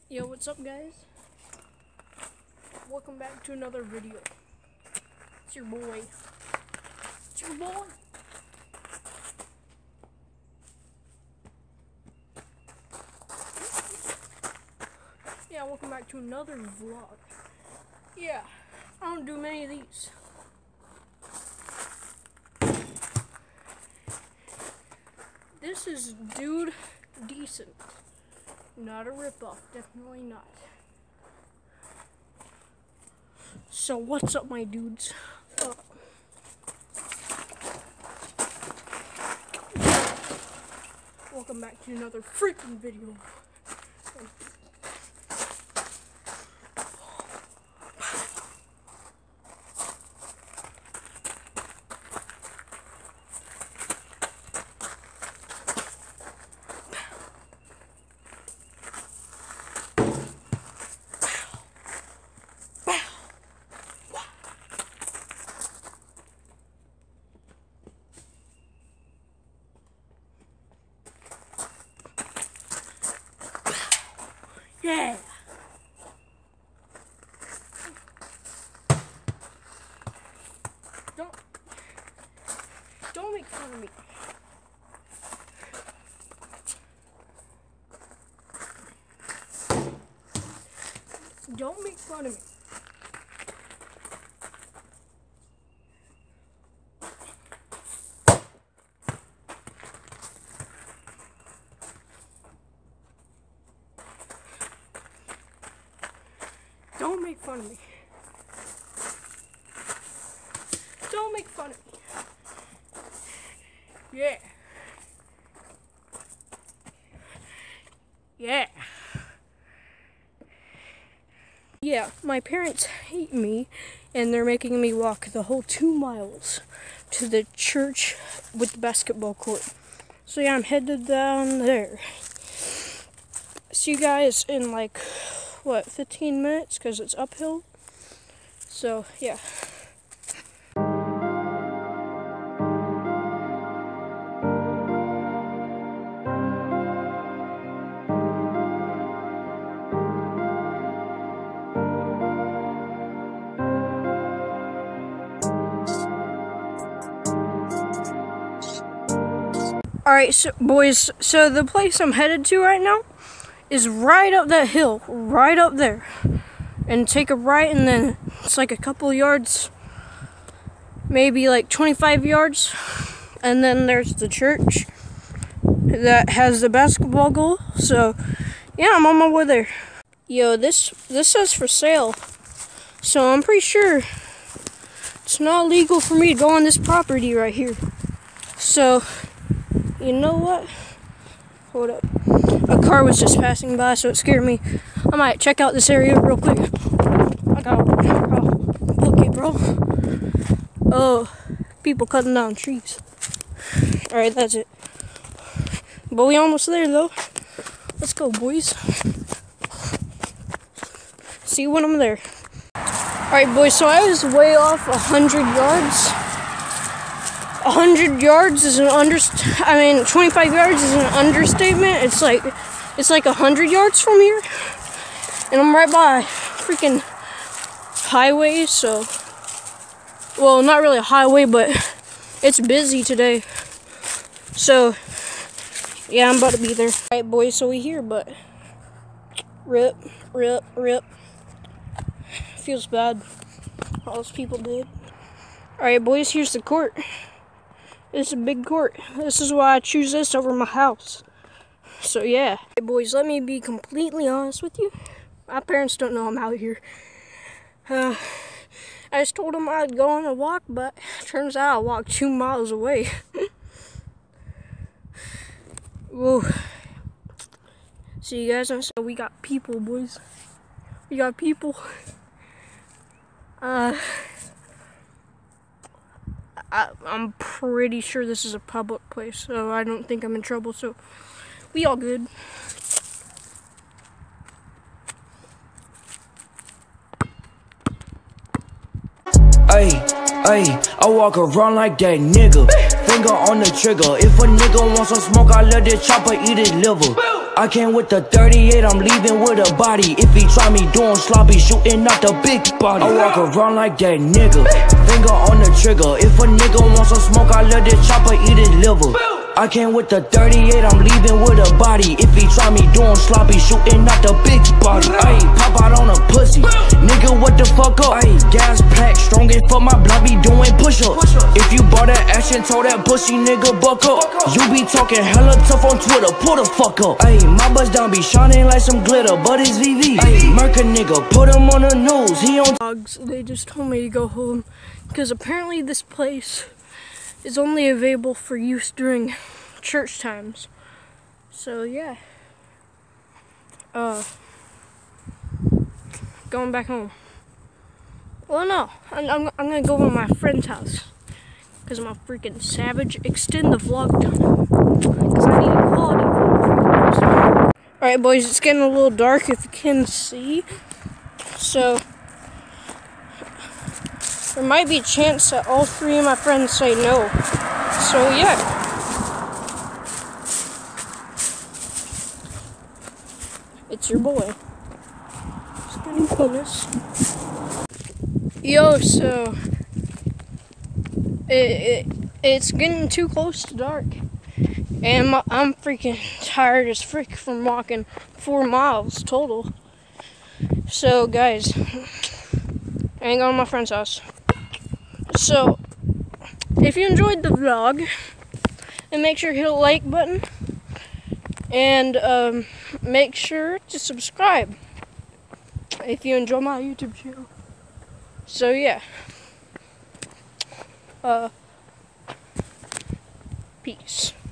Yo, what's up, guys? Welcome back to another video. It's your boy. It's your boy. Yeah, welcome back to another vlog. Yeah, I don't do many of these. This is Dude Decent. Not a ripoff, definitely not. So what's up, my dudes? Welcome back to another freaking video. Yeah. Don't make fun of me. Don't make fun of me. Don't make fun of me. Don't make fun of me. Yeah. Yeah. Yeah, my parents hate me, and they're making me walk the whole 2 miles to the church with the basketball court. So yeah, I'm headed down there. See you guys in like, what, 15 minutes, because it's uphill. So yeah. Alright, so boys, so the place I'm headed to right now is right up that hill, right up there. And take a right, and then it's like a couple yards, maybe like 25 yards. And then there's the church that has the basketball goal. So yeah, I'm on my way there. Yo, this says for sale. So I'm pretty sure it's not legal for me to go on this property right here. So you know what? Hold up. A car was just passing by, so it scared me. I might check out this area real quick. I got book it, bro. Oh, people cutting down trees. Alright, that's it. But we almost there, though. Let's go, boys. See you when I'm there. Alright, boys, so I was way off 100 yards. 100 yards is an 25 yards is an understatement. It's like 100 yards from here, and I'm right by freaking highway. So, well, not really a highway, but it's busy today. So, yeah, I'm about to be there. Alright, boys, so we here, but rip. Feels bad. All those people did. Alright, boys, here's the court. It's a big court. This is why I choose this over my house. So yeah. Hey boys, let me be completely honest with you. My parents don't know I'm out here. I just told them I'd go on a walk, but turns out I walked 2 miles away. Whoa. See you guys, so we got people, boys. We got people. I'm pretty sure this is a public place, so I don't think I'm in trouble, so we all good. Ay, I walk around like that nigga. Finger on the trigger. If a nigga wants some smoke, I let this chopper eat his liver. I came with the 38, I'm leaving with a body. If he try me doing sloppy, shooting out the big body. I walk around like that nigga, finger on the trigger. If a nigga wants some smoke, I let this chopper eat his liver. I came with the 38, I'm leaving with a body. If he try me doing sloppy, shooting out the big body. Ayy, pop out on a pussy, nigga, what the fuck up? Ayy, gas pack, strong as fuck, my block be doing push-up. If you bought that action, told that pussy nigga buck up. You be talking hella tough on Twitter, pull the fuck up. Ayy, my bust down be shining like some glitter, but it's VV. Ayy, murk a nigga, put him on the news, he on dogs. They just told me to go home because apparently this place is only available for use during church times. So yeah, going back home. Well, no, I'm gonna go to my friend's house because I'm a freaking savage. Extend the vlog time because I need a quality vlog. All right, boys, it's getting a little dark if you can see. So there might be a chance that all three of my friends say no. So yeah. It's your boy. Skinny Penis. Yo, so it's getting too close to dark. And I'm freaking tired as frick from walking 4 miles total. So guys, I ain't going to my friend's house. So if you enjoyed the vlog, then make sure to hit the like button and make sure to subscribe if you enjoy my YouTube channel. So yeah, peace.